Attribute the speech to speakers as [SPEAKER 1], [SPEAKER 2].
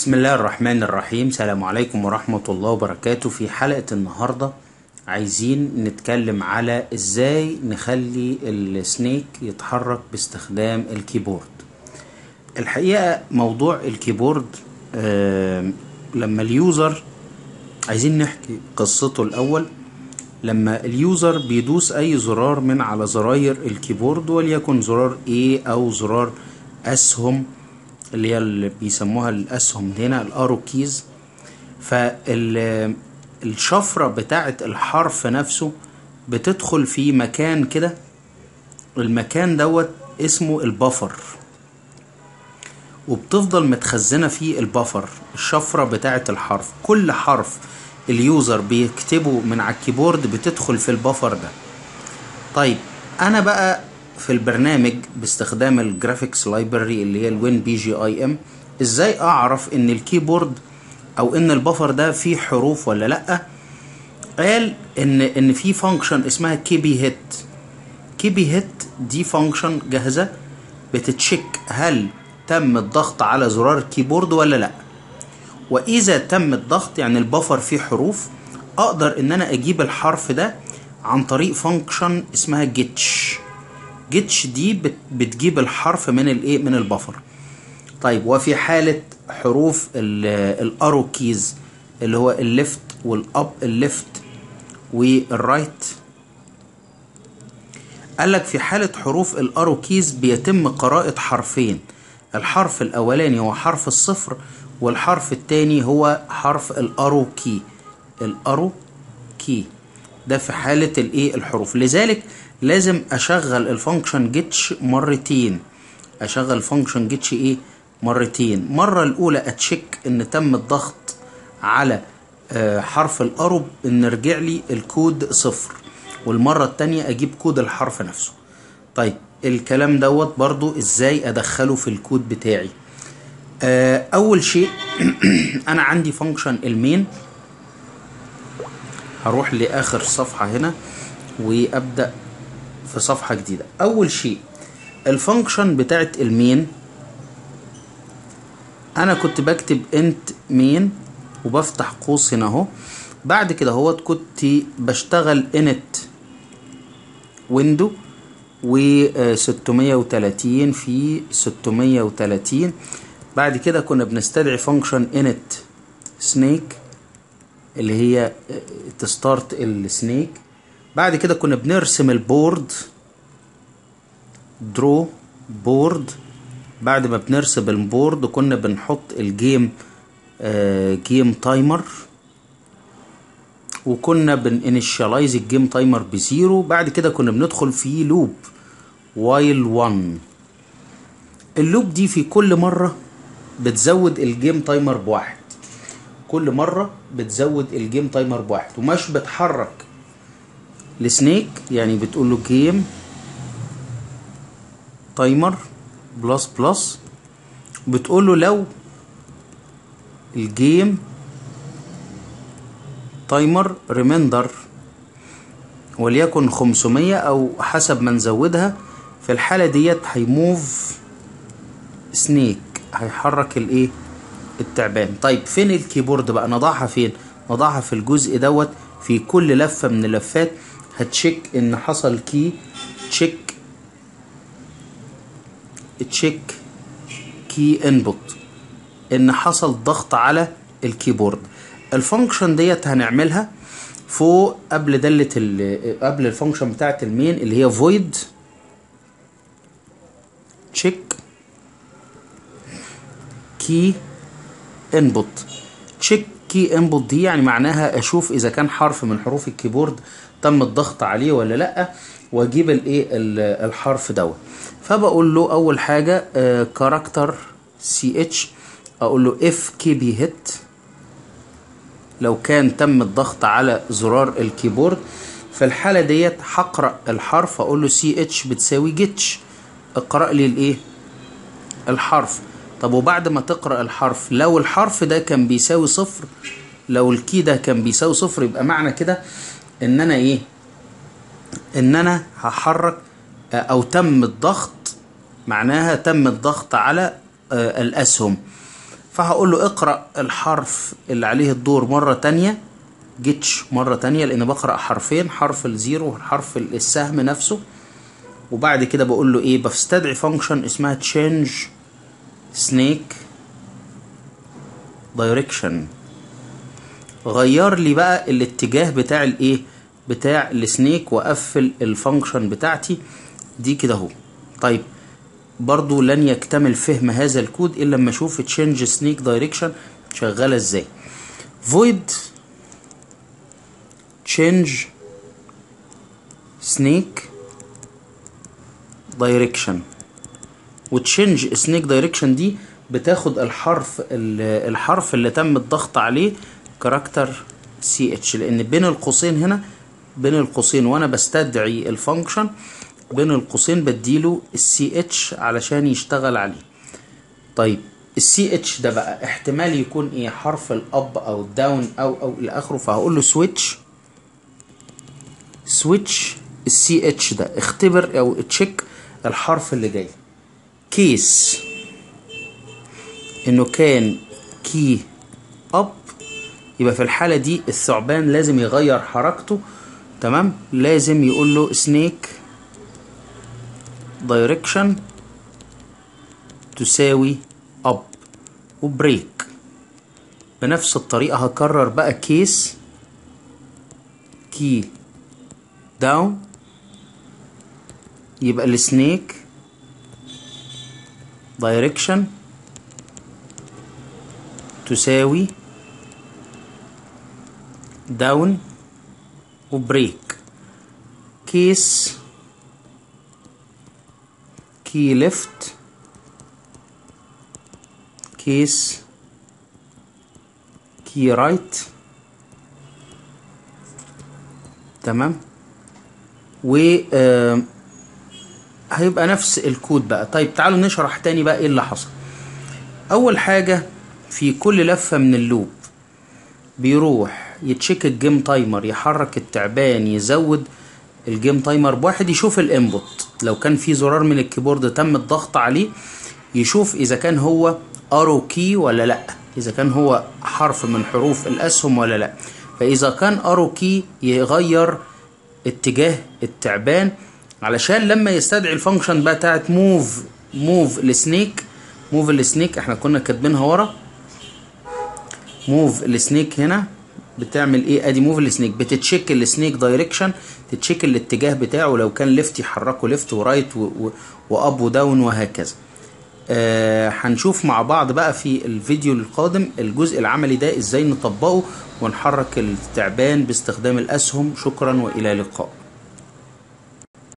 [SPEAKER 1] بسم الله الرحمن الرحيم. السلام عليكم ورحمة الله وبركاته. في حلقة النهاردة عايزين نتكلم على ازاي نخلي السنيك يتحرك باستخدام الكيبورد. الحقيقة موضوع الكيبورد لما اليوزر، عايزين نحكي قصته الأول. لما اليوزر بيدوس أي زرار من على زراير الكيبورد، وليكن زرار A أو زرار أسهم اللي هي اللي بيسموها الأسهم هنا الأرو كيز، فالشفرة بتاعة الحرف نفسه بتدخل في مكان كده. المكان دوت اسمه البفر، وبتفضل متخزنة فيه البفر، الشفرة بتاعة الحرف. كل حرف اليوزر بيكتبه من على الكيبورد بتدخل في البفر ده. طيب انا بقى في البرنامج باستخدام الجرافيكس لايبرري اللي هي الوين بي جي اي ام، ازاي اعرف ان الكيبورد او ان البفر ده فيه حروف ولا لا؟ قال ان في فانكشن اسمها كي بي هيت. كي بي هيت دي فانكشن جاهزه بتتشيك هل تم الضغط على زرار الكيبورد ولا لا. واذا تم الضغط يعني البفر فيه حروف، اقدر ان انا اجيب الحرف ده عن طريق فانكشن اسمها جيتش. جيتش دي بتجيب الحرف من الايه، من البفر. طيب وفي حالة حروف الارو كيز اللي هو الليفت والاب، الليفت والرايت، قال لك في حالة حروف الارو كيز بيتم قراءة حرفين. الحرف الاولاني هو حرف الصفر، والحرف الثاني هو حرف الارو كي. الارو كي ده في حالة الايه، الحروف. لذلك لازم اشغل الفانكشن جيتش مرتين. اشغل الفانكشن جيتش ايه، مرتين. مرة الاولى اتشيك ان تم الضغط على حرف الارو، ان رجع لي الكود صفر، والمرة التانية اجيب كود الحرف نفسه. طيب الكلام دوت برضو ازاي ادخله في الكود بتاعي؟ اول شيء انا عندي فانكشن المين. هروح لاخر صفحة هنا وابدأ في صفحة جديدة. اول شيء الفانكشن بتاعت المين، انا كنت بكتب انت مين وبفتح قوس هنا اهو. بعد كده هو كنت بشتغل انت ويندو و630 في 630. بعد كده كنا بنستدعي فانكشن انت سنيك اللي هي تستارت السنيك. بعد كده كنا بنرسم البورد، درو بورد. بعد ما بنرسم البورد كنا بنحط الجيم جيم تايمر، وكنا بنinitialize الجيم تايمر بزيرو. بعد كده كنا بندخل في لوب وايل 1. اللوب دي في كل مرة بتزود الجيم تايمر بواحد. كل مرة بتزود الجيم تايمر بواحد، ومش بتحرك السنيك. يعني بتقول له جيم تايمر بلس بلس، بتقول له لو الجيم تايمر ريميندر وليكن 500 او حسب ما نزودها، في الحالة ديت هيموف سنيك، هيحرك الايه، التعبان. طيب فين الكيبورد بقى؟ نضعها فين؟ نضعها في الجزء دوت. في كل لفة من اللفات هتشيك ان حصل كي تشيك كي انبوت، ان حصل ضغط على الكيبورد. الفانكشن ديت هنعملها فوق قبل دالة قبل الفانكشن بتاعت المين اللي هي void check key input. check key input دي يعني معناها اشوف اذا كان حرف من حروف الكيبورد تم الضغط عليه ولا لا، واجيب الايه الحرف دوت. فبقول له اول حاجه كاركتر سي اتش، اقول له اف كي بي هيت. لو كان تم الضغط على زرار الكيبورد في الحاله ديت هقرا الحرف، اقول له سي اتش بتساوي جيتش، اقرا لي الايه، الحرف. طب وبعد ما تقرا الحرف، لو الحرف ده كان بيساوي صفر، لو الكي ده كان بيساوي صفر، يبقى معنى كده ان انا ايه، ان انا هحرك او تم الضغط، معناها تم الضغط على الاسهم. فهقول له اقرأ الحرف اللي عليه الدور مرة تانية، جيتش مرة تانية، لان بقرأ حرفين، حرف الزيرو والحرف السهم نفسه. وبعد كده بقول له ايه، بستدعي فانكشن اسمها change snake direction، غير لي بقى الاتجاه بتاع الايه، بتاع السنيك، واقفل الفانكشن بتاعتي دي كده اهو. طيب برضو لن يكتمل فهم هذا الكود الا لما اشوف change snake direction شغاله ازاي. void change snake direction، وتشينج سنيك دايركشن دي بتاخد الحرف اللي تم الضغط عليه كاركتر سي اتش، لان بين القوسين هنا، بين القوسين وانا بستدعي الفانكشن بين القوسين بديله السي اتش علشان يشتغل عليه. طيب السي اتش ده بقى احتمال يكون ايه، حرف الاب او الداون او الى اخره، فهقول له سويتش السي اتش ده، اختبر او تشيك الحرف اللي جاي. كيس انه كان كي اب، يبقى في الحالة دي الثعبان لازم يغير حركته، تمام، لازم يقول له سنيك دايركشن تساوي اب وبريك. بنفس الطريقة هكرر بقى كيس كي داون، يبقى السنيك دايركشن تساوي داون وبريك. كيس كي ليفت، كيس كي رايت، تمام. و هيبقى نفس الكود بقى. طيب تعالوا نشرح تاني بقى ايه اللي حصل. اول حاجة في كل لفة من اللوب بيروح يتشيك الجيم تايمر، يحرك التعبان، يزود الجيم تايمر بواحد، يشوف الانبوت لو كان في زرار من الكيبورد تم الضغط عليه، يشوف اذا كان هو ارو كي ولا لا، اذا كان هو حرف من حروف الاسهم ولا لا. فاذا كان ارو كي يغير اتجاه التعبان، علشان لما يستدعي الفانكشن بقى بتاعت موف السنيك احنا كنا كاتبينها ورا. موف السنيك هنا بتعمل ايه، ادي موف السنيك بتتشيك السنيك دايركشن، تتشيك الاتجاه بتاعه، لو كان ليفت يحركه ليفت ورايت واب وداون وهكذا. هنشوف مع بعض بقى في الفيديو القادم الجزء العملي ده ازاي نطبقه ونحرك التعبان باستخدام الاسهم. شكرا والى اللقاء.